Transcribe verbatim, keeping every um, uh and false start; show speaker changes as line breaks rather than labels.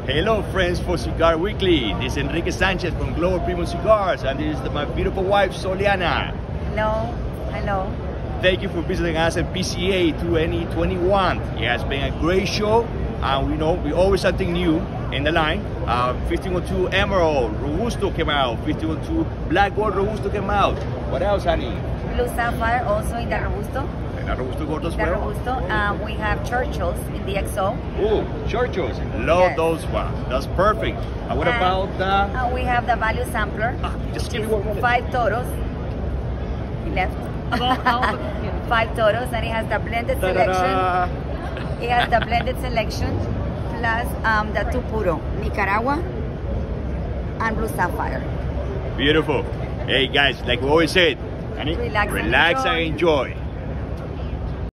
Hello friends for Cigar Weekly. This is Enrique Sanchez from Global Premium Cigars, and this is the, my beautiful wife Soliana.
Hello, hello.
Thank you for visiting us at P C A twenty twenty-one. It has been a great show, and we know we always something new in the line. Uh, fifteen oh two Emerald Robusto came out. fifteen oh two Black Gold Robusto came out. What else, honey?
Blue Sapphire also in the Robusto.
And a Robusto Gold as
The
well.
Robusto. Um, we have Churchills in the X O.
Oh, Churchills. Love
Yes.
those ones. That's perfect. And what
And,
about uh,
Uh, we have the Value Sampler.
ah, just give me one minute.
Five Toros. He left. Five Toros, and it has the blended selection.
Ta-da-da.
It has the blended selection plus um, the two Puro, Nicaragua and Blue Sapphire.
Beautiful. Hey guys, like we always said, honey,
Relax and
relax
enjoy.
and enjoy.